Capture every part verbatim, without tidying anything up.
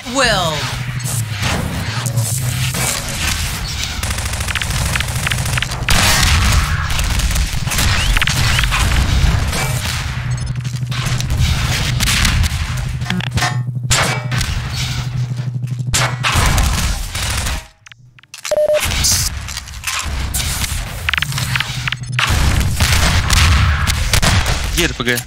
will. Где РПГ?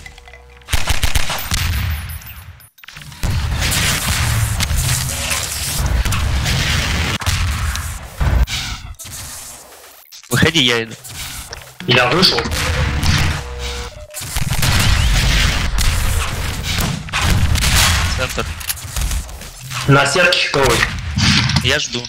Выходи, я иду. Я вышел. Центр. На сетке щитовой. Я жду.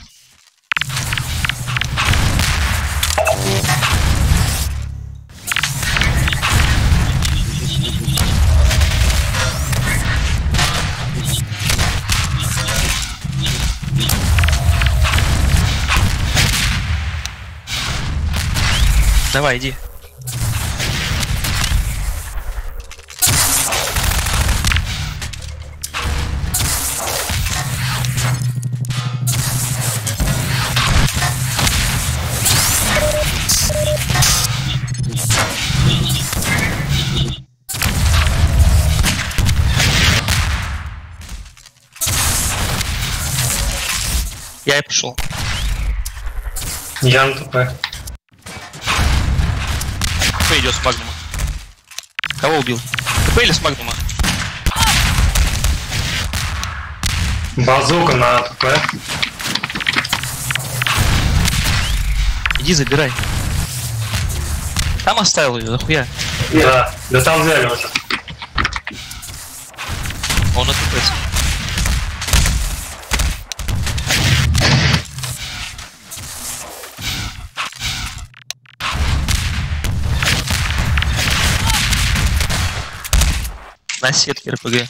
Давай, иди. Я и пришел. Я на ТП. ТП идет с магнума. Кого убил? ТП или с магнума? Базука на ТП. Иди забирай. Там оставил ее, нахуя? Да, да там взяли уже. Он на ТП. На сетке РПГ.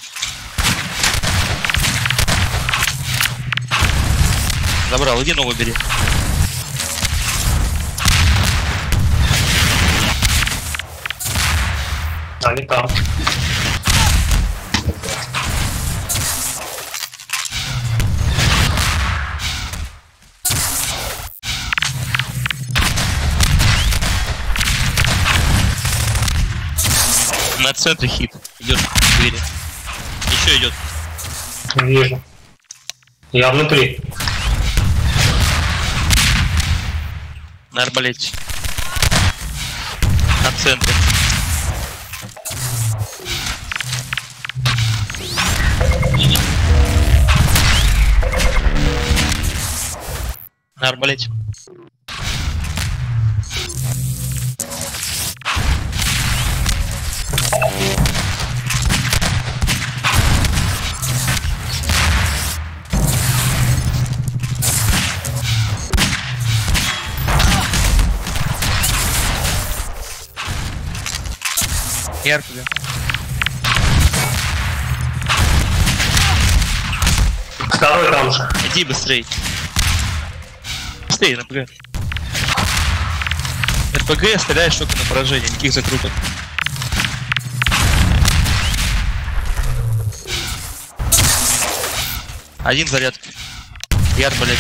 Забрал, иди новую бери. Они там. На центре хит. Идет к двери. Еще идет. Вижу. Я внутри. На арбалете. На центре. На арбалете. Я РПГ. Второй там же. Иди быстрей. Быстрей, РПГ. РПГ стреляешь только на поражение, никаких закруток. Один заряд. Я арбалет.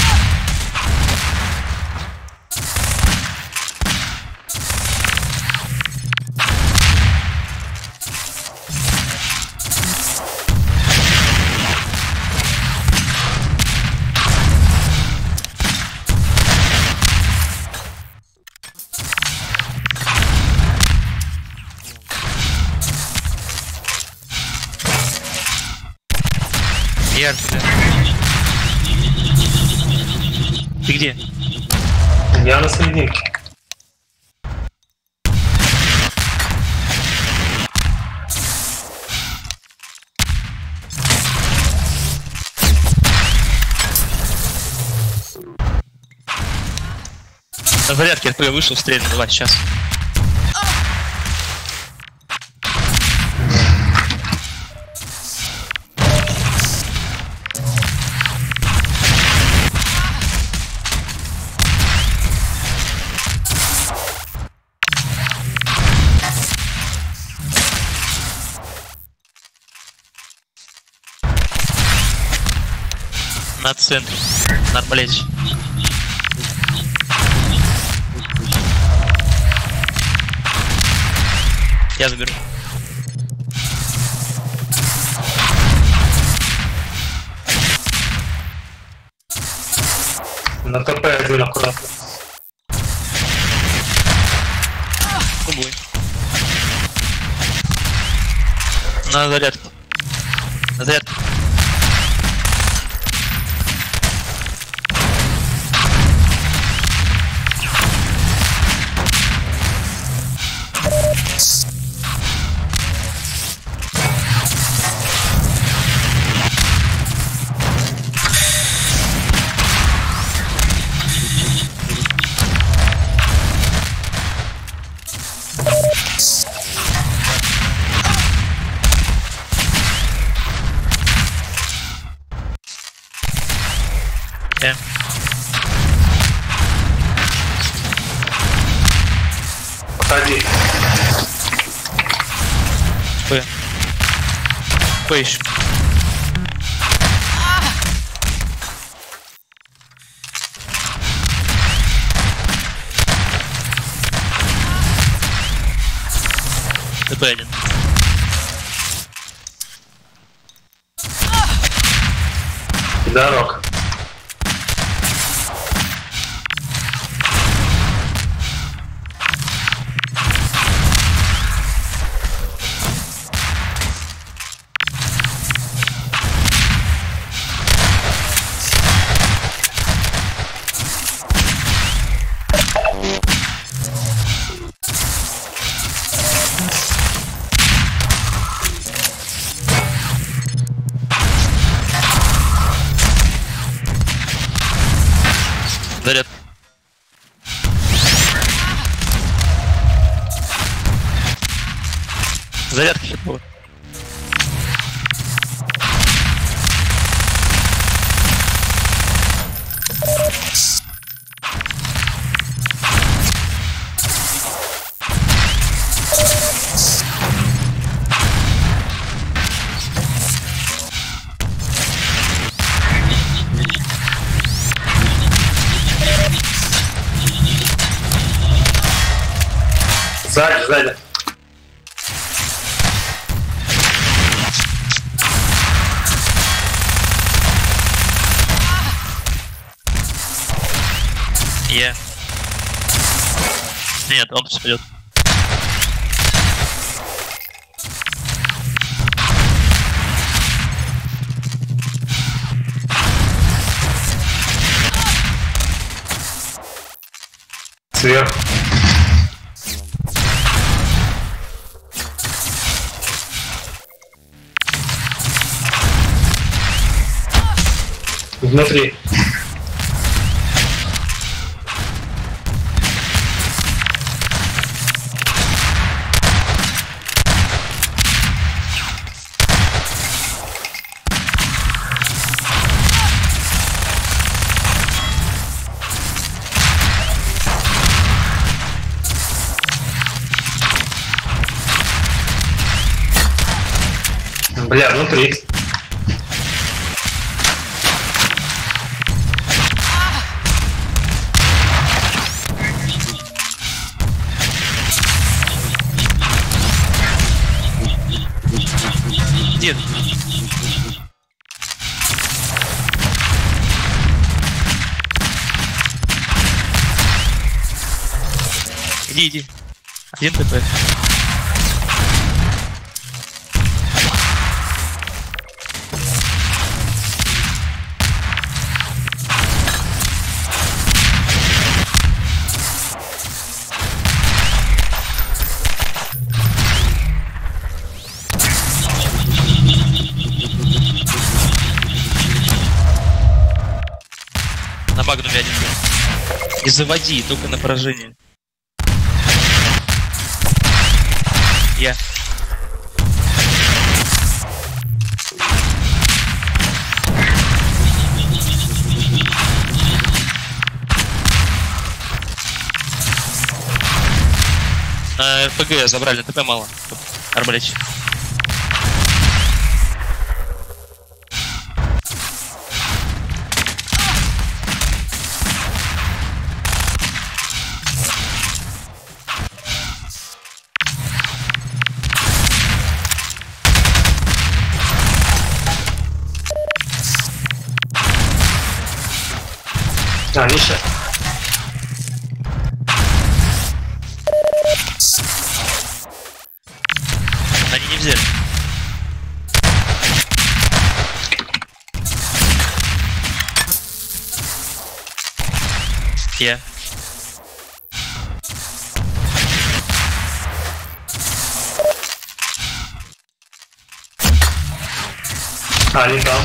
Я РПГ. Ты где? Я на серединке. На зарядке РПГ вышел, стрельну, давай, сейчас. На центре. На арбалете. Я заберу. На ТП один аккуратно. Кубой. На зарядке. На зарядке. Yeah. Подходи. П. П еще. ТП один. Дорог. Заряд. Зарядка хитовая. Сзади, сзади. Я. Нет, он спадет. Сверху. Внутри. Бля, внутри. Где? Иди, иди. Один ТП. На магнуме один был. Не заводи, только на поражение. Я. На РПГ забрали, ТП мало. Арбалетчик. А, они сейчас. Они не взяли. Я. А, они там.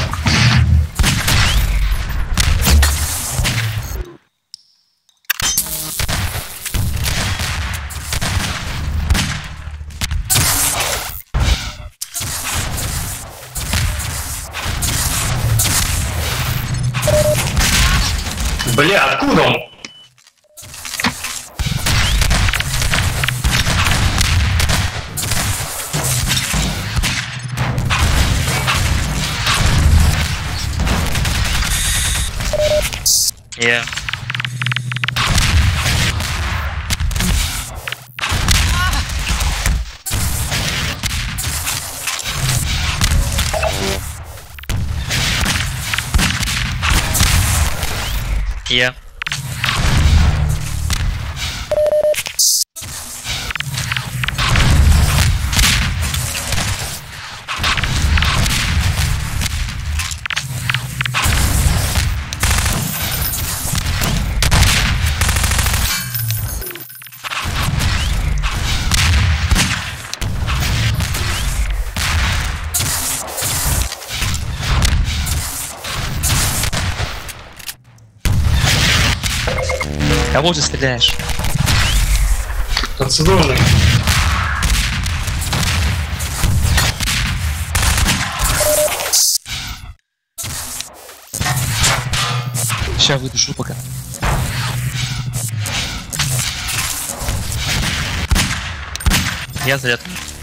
Бля, откуда он? Я. Я. Кого ты стреляешь? Процедурный. Сейчас выдушу пока. Я заряд.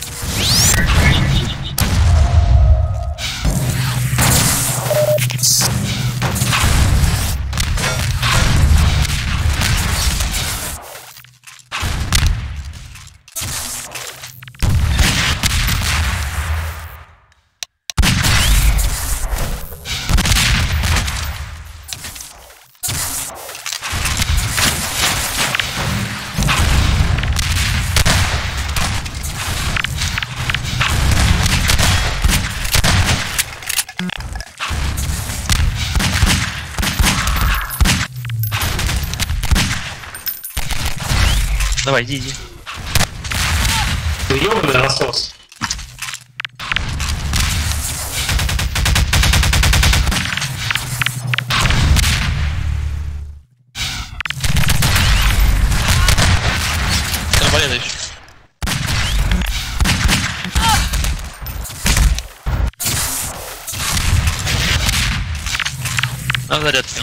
Давай, иди, иди. Ты ёбаный насос. Арбалета еще. На зарядке.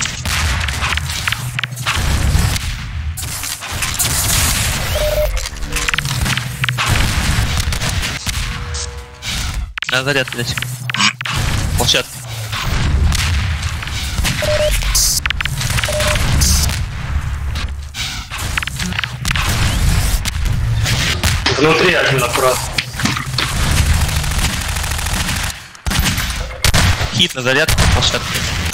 На заряд, блядь. Площадка. Внутри один аккуратно. Хит на зарядке, площадка.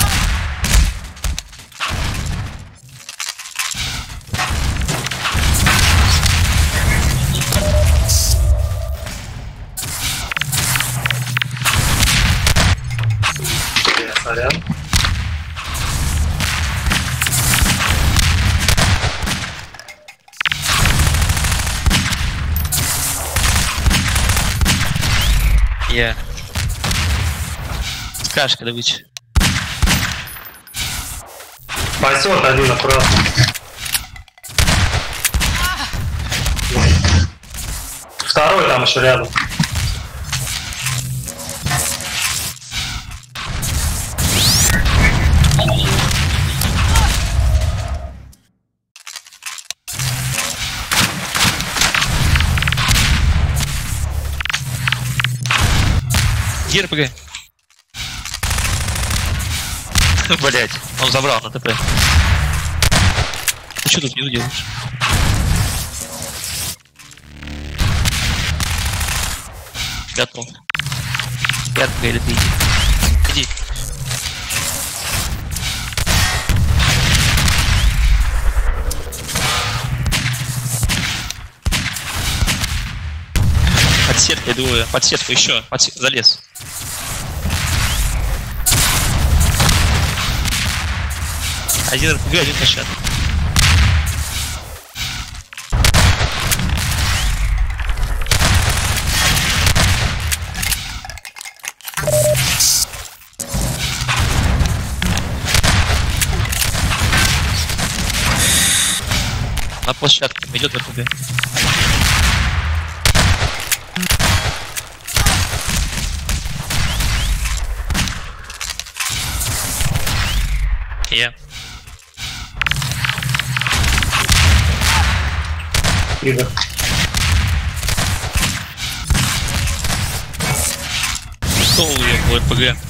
Сорян. Я. Скажешь, когда выйти. Пойдет один аккуратно. Второй там еще рядом. Гир, погоди. Блять, он забрал на ТП. Ты что тут не делаешь? Готов. Ярко или ты иди. Иди. Иду я под сетку еще, под сет... залез. Один эр пэ гэ, один качат. На площадке идет эр пэ гэ. Я. Иду. Что у меня в эр пэ гэ?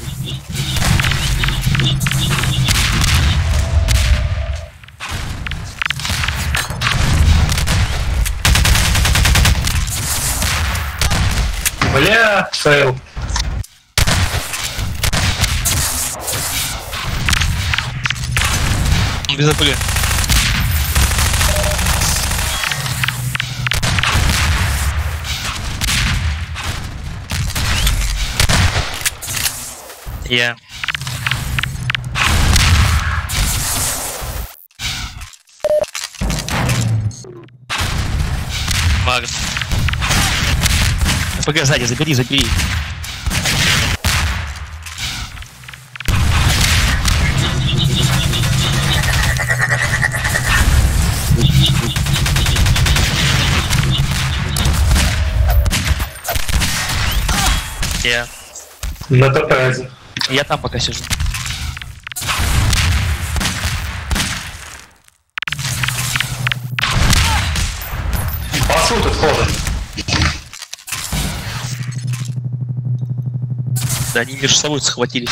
Бля, фейл. Без эр пэ гэ. Я. Магн. эр пэ гэ сзади, забери, забери. Я. На ТП. Я там пока сижу. Пасу тут ходят. Да, они между собой схватились.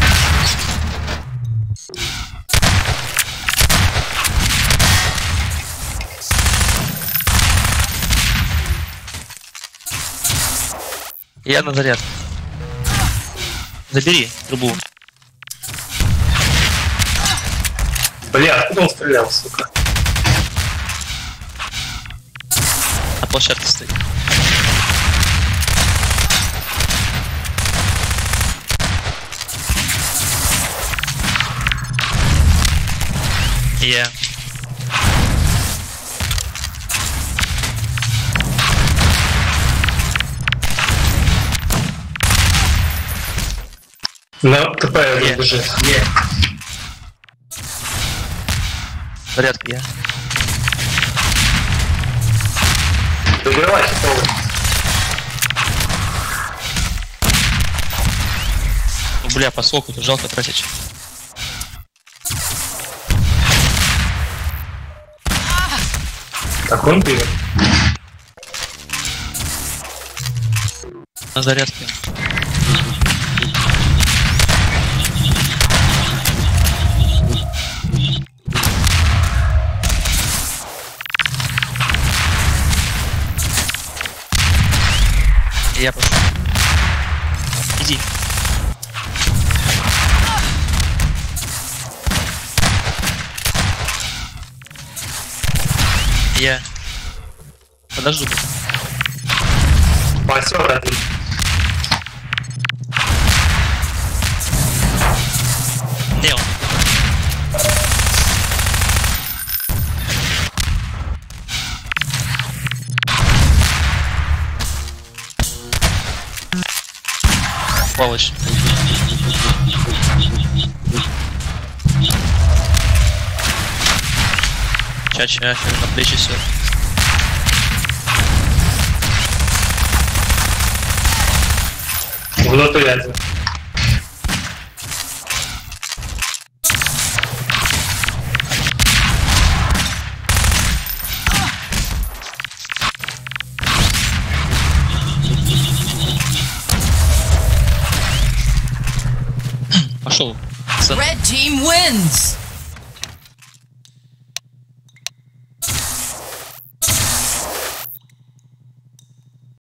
Я на заряд. Забери трубу. Бля, откуда он стрелял, сука? На площадке стоит. Я. На ТП Е. бежит. Зарядка я. Добивай, хитовый. Ну, бля, по соку-то жалко тратить. Так он бьет. На зарядке. Я пошел. Иди. Я. Подожду. Пасет один. Не он. Сволочь. Ча-ча, на плечи все. Внутри один. Пошел. Red team wins.